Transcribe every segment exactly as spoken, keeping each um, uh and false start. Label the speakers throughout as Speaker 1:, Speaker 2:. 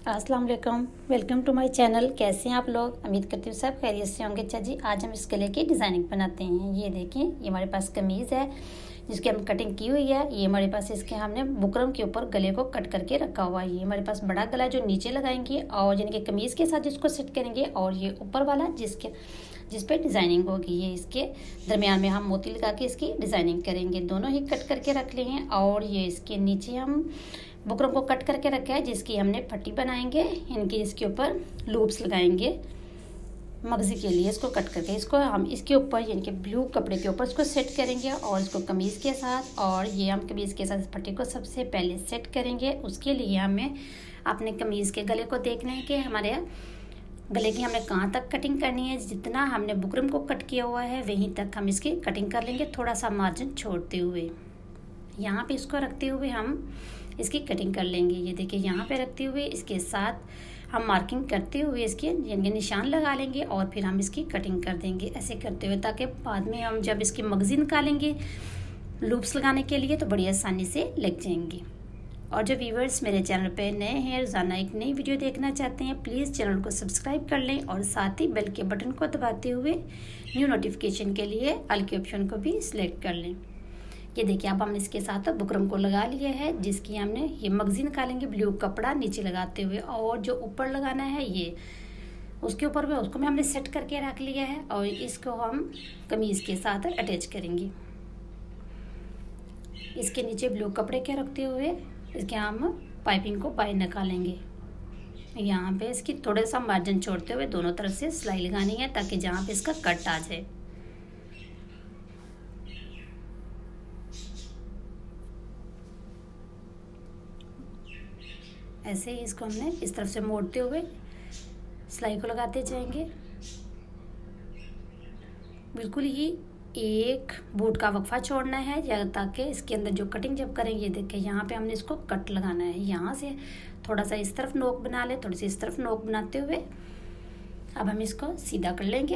Speaker 1: अस्सलाम वालेकुम, welcome to my channel. कैसे हैं आप लोग? उम्मीद करती हूँ सब खैरियत से होंगे। अच्छा जी, आज हम इस गले की डिज़ाइनिंग बनाते हैं। ये देखें, ये हमारे पास कमीज़ है जिसकी हम कटिंग की हुई है। ये हमारे पास इसके हमने बुकरम के ऊपर गले को कट करके रखा हुआ है। ये हमारे पास बड़ा गला जो नीचे लगाएंगे और यानी कि कमीज़ के साथ जिसको सेट करेंगे, और ये ऊपर वाला जिसके जिस पे डिज़ाइनिंग होगी, ये इसके दरमियान में हम मोती लगा के इसकी डिज़ाइनिंग करेंगे। दोनों ही कट करके रख लिए हैं और ये इसके नीचे हम बुकरम को कट करके रखा है जिसकी हमने पट्टी बनाएंगे। इनके इसके ऊपर लूप्स लगाएंगे मगज़ी के लिए। इसको कट करके इसको हम इसके ऊपर यानी कि ब्लू कपड़े के ऊपर इसको सेट करेंगे और इसको कमीज़ के साथ, और ये हम कमीज़ के साथ इस पट्टी को सबसे पहले सेट करेंगे। उसके लिए हमें अपने कमीज़ के गले को देखना है कि हमारे गले की हमने कहाँ तक कटिंग करनी है। जितना हमने बुकरम को कट किया हुआ है वहीं तक हम इसकी कटिंग कर लेंगे, थोड़ा सा मार्जिन छोड़ते हुए। यहाँ पे इसको रखते हुए हम इसकी कटिंग कर लेंगे। ये देखिए, यहाँ पे रखते हुए इसके साथ हम मार्किंग करते हुए इसके यानी निशान लगा लेंगे और फिर हम इसकी कटिंग कर देंगे ऐसे करते हुए, ताकि बाद में हम जब इसकी मगज़ी निकालेंगे लूप्स लगाने के लिए तो बड़ी आसानी से लग जाएंगी। और जो व्यूवर्स मेरे चैनल पे नए हैं, रोज़ाना एक नई वीडियो देखना चाहते हैं, प्लीज़ चैनल को सब्सक्राइब कर लें और साथ ही बेल के बटन को दबाते हुए न्यू नोटिफिकेशन के लिए ऑल के ऑप्शन को भी सिलेक्ट कर लें। ये देखिए, अब हम इसके साथ बुकरम को लगा लिया है जिसकी हमने ये मगज़ी निकालेंगे ब्लू कपड़ा नीचे लगाते हुए, और जो ऊपर लगाना है ये उसके ऊपर में उसको में हमने सेट करके रख लिया है और इसको हम कमीज़ के साथ अटैच करेंगे। इसके नीचे ब्लू कपड़े के रखते हुए इसके हम पाइपिंग को बाहर निकालेंगे। यहाँ पे इसकी थोड़ा सा मार्जिन छोड़ते हुए दोनों तरफ से सिलाई लगानी है ताकि जहाँ पे इसका कट आ जाए। ऐसे ही इसको हमने इस तरफ से मोड़ते हुए सिलाई को लगाते जाएंगे। बिल्कुल ही एक बूट का वक्फा छोड़ना है या ताकि इसके अंदर जो कटिंग जब करेंगे, देखिए यहाँ पे हमने इसको कट लगाना है। यहाँ से थोड़ा सा इस तरफ नोक बना ले, थोड़ी सी इस तरफ नोक बनाते हुए अब हम इसको सीधा कर लेंगे।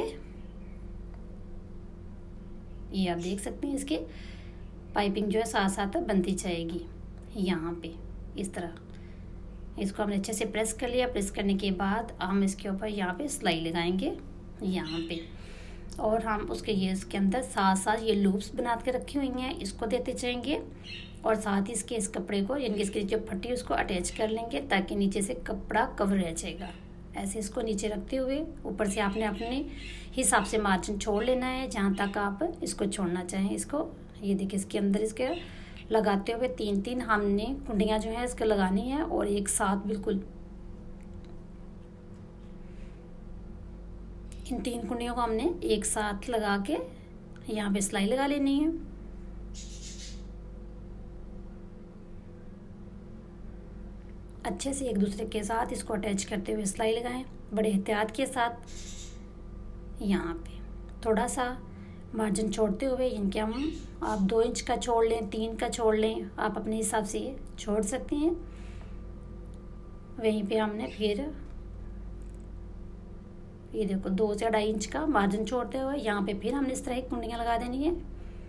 Speaker 1: ये आप देख सकते हैं, इसकी पाइपिंग जो है साथ साथ बनती जाएगी। यहाँ पे इस तरह इसको हमने अच्छे से प्रेस कर लिया। प्रेस करने के बाद हम इसके ऊपर यहाँ पे सिलाई लगाएंगे यहाँ पे, और हम उसके ये इसके अंदर साथ साथ ये लूप्स बना के रखी हुई हैं, इसको देते जाएंगे और साथ ही इसके इस कपड़े को यानी इसकी जो फट्टी उसको अटैच कर लेंगे ताकि नीचे से कपड़ा कवर रह जाएगा। ऐसे इसको नीचे रखते हुए ऊपर से आपने अपने हिसाब से मार्जिन छोड़ लेना है जहाँ तक आप इसको छोड़ना चाहें। इसको ये देखिए, इसके अंदर इसके लगाते हुए तीन तीन हमने कुंडियाँ जो है इसके लगानी है और एक साथ बिल्कुल इन तीन कुंडियों को हमने एक साथ लगा के यहाँ पे सिलाई लगा लेनी है। अच्छे से एक दूसरे के साथ इसको अटैच करते हुए सिलाई लगाएं बड़े एहतियात के साथ। यहाँ पे थोड़ा सा मार्जिन छोड़ते हुए इनके हम आप दो इंच का छोड़ लें, तीन का छोड़ लें, आप अपने हिसाब से छोड़ सकते हैं। वहीं पे हमने फिर ये देखो दो से ढाई इंच का मार्जिन छोड़ते हुए यहाँ पे फिर हमने इस तरह की कुंडियाँ लगा देनी है।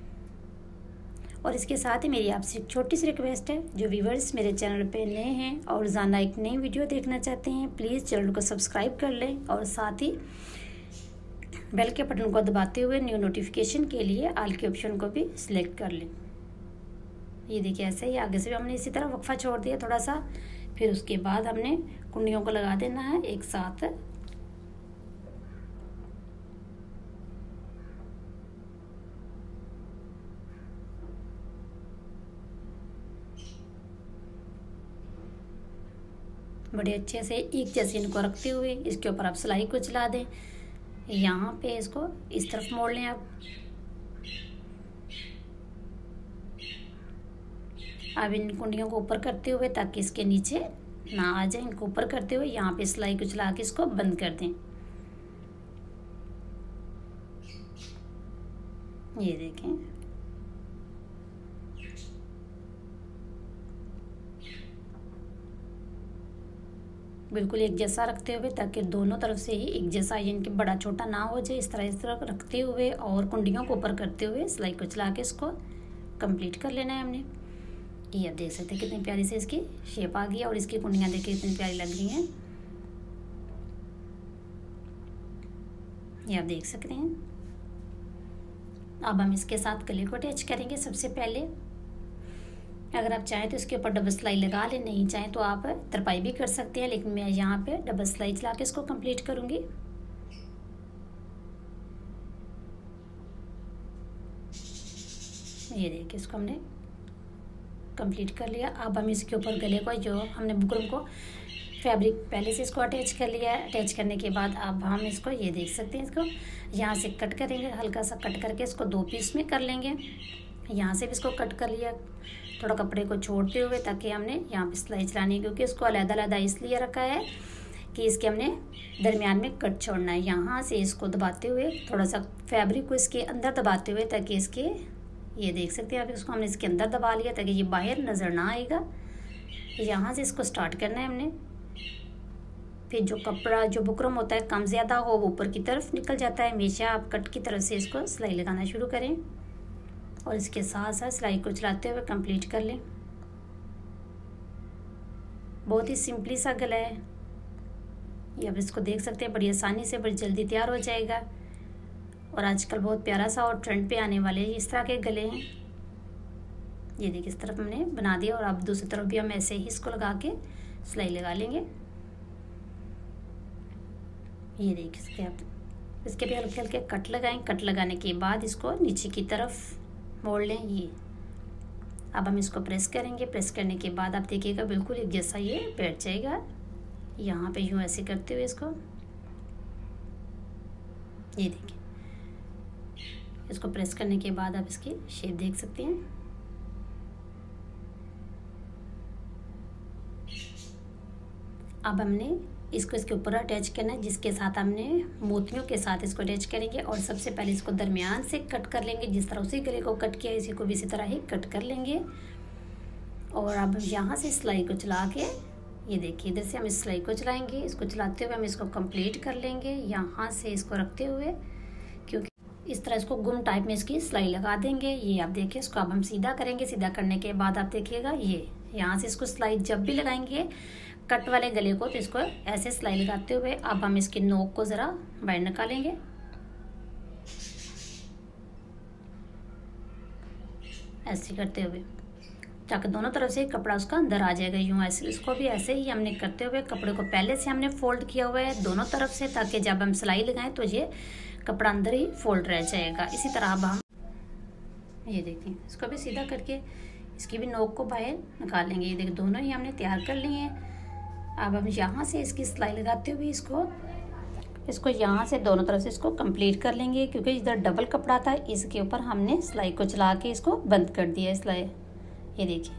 Speaker 1: और इसके साथ ही मेरी आपसे एक छोटी सी रिक्वेस्ट है, जो व्यूवर्स मेरे चैनल पे नए हैं और रोज़ाना एक नई वीडियो देखना चाहते हैं, प्लीज़ चैनल को सब्सक्राइब कर लें और साथ ही बेल के बटन को दबाते हुए न्यू नोटिफिकेशन के लिए ऑल के ऑप्शन को भी सिलेक्ट कर लें। ये देखिए, ऐसे ही आगे से भी हमने इसी तरह वक्फा छोड़ दिया थोड़ा सा, फिर उसके बाद हमने कुंडियों को लगा देना है एक साथ। बड़े अच्छे से एक जैसे इनको रखते हुए इसके ऊपर आप सिलाई को चला दें। यहाँ पे इसको इस तरफ मोड़ लें आप। अब इन कुंडियों को ऊपर करते हुए ताकि इसके नीचे ना आ जाए, इनको ऊपर करते हुए यहाँ पे सिलाई को चला के इसको बंद कर दें। ये देखें, बिल्कुल एक जैसा रखते हुए ताकि दोनों तरफ से ही एक जैसा यानी कि बड़ा छोटा ना हो जाए। इस तरह इस तरह रखते हुए और कुंडियों को ऊपर करते हुए सिलाई को चला के इसको कंप्लीट कर लेना है हमने। ये आप देख सकते हैं कितनी प्यारी से इसकी शेप आ गई है और इसकी कुंडियाँ देखिए कितनी प्यारी लग रही हैं। ये आप देख सकते हैं। अब हम इसके साथ गले को अटैच करेंगे। सबसे पहले अगर आप चाहें तो इसके ऊपर डबल सिलाई लगा लें, नहीं चाहें तो आप तरपाई भी कर सकते हैं, लेकिन मैं यहाँ पे डबल सिलाई चला के इसको कंप्लीट करूँगी। ये देखिए इसको हमने कंप्लीट कर लिया। अब हम इसके ऊपर गले को जो हमने बुकरम को फैब्रिक पहले से इसको अटैच कर लिया है। अटैच करने के बाद अब हम इसको ये देख सकते हैं, इसको यहाँ से कट करेंगे, हल्का सा कट करके इसको दो पीस में कर लेंगे। यहाँ से भी इसको कट कर लिया, थोड़ा कपड़े को छोड़ते हुए, ताकि हमने यहाँ पे सिलाई चलानी है, क्योंकि इसको अलग-अलग इसलिए रखा है कि इसके हमने दरमियान में कट छोड़ना है। यहाँ से इसको दबाते हुए थोड़ा सा फैब्रिक को इसके अंदर दबाते हुए, ताकि इसके ये देख सकते हैं आप, इसको हमने इसके अंदर दबा लिया ताकि ये बाहर नज़र ना आएगा। यहाँ से इसको स्टार्ट करना है हमने। फिर जो कपड़ा जो बुकरम होता है कम ज़्यादा हो वो ऊपर की तरफ निकल जाता है। हमेशा आप कट की तरफ से इसको सिलाई लगाना शुरू करें और इसके साथ साथ सिलाई को चलाते हुए कंप्लीट कर लें। बहुत ही सिंपली सा गला है ये, आप इसको देख सकते हैं, बड़ी आसानी से बड़ी जल्दी तैयार हो जाएगा। और आजकल बहुत प्यारा सा और ट्रेंड पे आने वाले इस तरह के गले हैं। ये देखिए इस तरफ हमने बना दिया और अब दूसरी तरफ भी हम ऐसे ही इसको लगा के सिलाई लगा लेंगे। ये देख सकते हैं आप, इसके भी हल्के हल्के कट लगाएं। कट लगाने के बाद इसको नीचे की तरफ मोड़ लें। ये अब हम इसको प्रेस करेंगे। प्रेस करने के बाद आप देखिएगा बिल्कुल एक जैसा ये बैठ जाएगा। यहाँ पे यूँ ऐसे करते हुए इसको, ये देखिए, इसको प्रेस करने के बाद आप इसकी शेप देख सकते हैं। अब हमने इसको इसके ऊपर अटैच करना है, जिसके साथ हमने मोतियों के साथ इसको अटैच करेंगे। और सबसे पहले इसको दरमियान से कट कर लेंगे, जिस तरह उसी गले को कट किया इसी को भी इसी तरह ही कट कर लेंगे। और अब यहाँ से सिलाई को चला के, ये देखिए इधर से हम इस सिलाई को चलाएंगे। इसको चलाते हुए हम इसको कंप्लीट कर लेंगे। यहाँ से इसको रखते हुए, क्योंकि इस तरह इसको गुम टाइप में इसकी सिलाई लगा देंगे। ये आप देखिए, इसको अब हम सीधा करेंगे। सीधा करने के बाद आप देखिएगा ये यहाँ से इसको सिलाई जब भी लगाएंगे कट वाले गले को, तो इसको ऐसे सिलाई लगाते हुए अब हम इसकी नोक को ज़रा बाहर निकालेंगे। ऐसे करते हुए, ताकि दोनों तरफ से कपड़ा उसका अंदर आ जाएगा। यूँ ऐसे इसको भी ऐसे ही हमने करते हुए कपड़े को पहले से हमने फोल्ड किया हुआ है दोनों तरफ से, ताकि जब हम सिलाई लगाएं तो ये कपड़ा अंदर ही फोल्ड रह जाएगा। इसी तरह अब हम ये देखिए इसको भी सीधा करके इसकी भी नोक को बाहर निकाल लेंगे। ये देखिए दोनों ही हमने तैयार कर लिए हैं। अब हम यहाँ से इसकी सिलाई लगाते हुए इसको इसको यहाँ से दोनों तरफ से इसको कंप्लीट कर लेंगे, क्योंकि इधर डबल कपड़ा था, इसके ऊपर हमने सिलाई को चला के इसको बंद कर दिया सिलाई। ये देखिए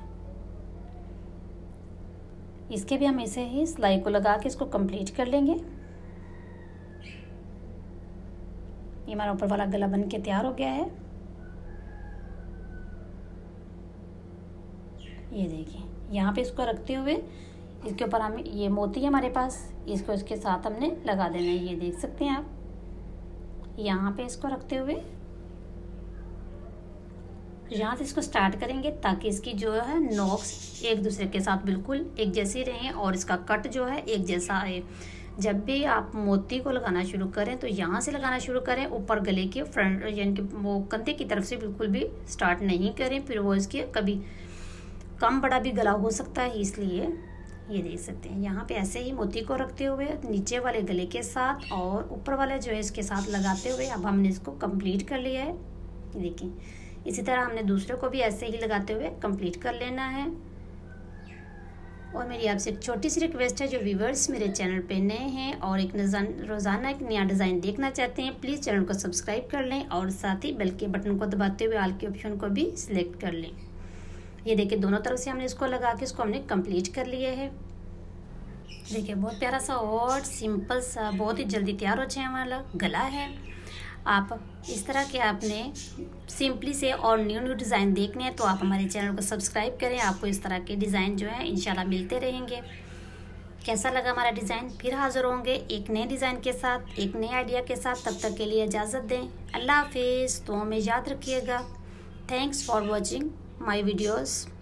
Speaker 1: इसके भी हम ऐसे ही सिलाई को लगा के इसको कंप्लीट कर लेंगे। ये हमारा ऊपर वाला गला बन के तैयार हो गया है। ये देखिए यहाँ पे इसको रखते हुए इसके ऊपर हम ये मोती है हमारे पास, इसको इसके साथ हमने लगा देना है। ये देख सकते हैं आप, यहाँ पे इसको रखते हुए यहाँ से इसको स्टार्ट करेंगे, ताकि इसकी जो है नोक्स एक दूसरे के साथ बिल्कुल एक जैसी रहें और इसका कट जो है एक जैसा आए। जब भी आप मोती को लगाना शुरू करें तो यहाँ से लगाना शुरू करें, ऊपर गले के फ्रंट यानी कि वो कंधे की तरफ से बिल्कुल भी स्टार्ट नहीं करें, फिर वो इसके कभी कम बड़ा भी गला हो सकता है। इसलिए ये देख सकते हैं यहाँ पे ऐसे ही मोती को रखते हुए नीचे वाले गले के साथ और ऊपर वाले जो है इसके साथ लगाते हुए अब हमने इसको कंप्लीट कर लिया है। देखिए इसी तरह हमने दूसरे को भी ऐसे ही लगाते हुए कंप्लीट कर लेना है। और मेरी आपसे एक छोटी सी रिक्वेस्ट है, जो व्यूवर्स मेरे चैनल पे नए हैं और एक रोज़ाना एक नया डिज़ाइन देखना चाहते हैं, प्लीज़ चैनल को सब्सक्राइब कर लें और साथ ही बेल के बटन को दबाते हुए ऑल के ऑप्शन को भी सिलेक्ट कर लें। ये देखिए दोनों तरफ से हमने इसको लगा के इसको हमने कंप्लीट कर लिया है। देखिए बहुत प्यारा सा और सिंपल सा बहुत ही जल्दी तैयार हो जाने वाला गला है। आप इस तरह के आपने सिंपली से और न्यू न्यू डिज़ाइन देखने हैं तो आप हमारे चैनल को सब्सक्राइब करें। आपको इस तरह के डिज़ाइन जो है इंशाल्लाह मिलते रहेंगे। कैसा लगा हमारा डिज़ाइन? फिर हाज़िर होंगे एक नए डिज़ाइन के साथ, एक नए आइडिया के साथ। तब तक के लिए इजाज़त दें। अल्लाह हाफिज़। तो हमें याद रखिएगा। Thanks for watching my videos.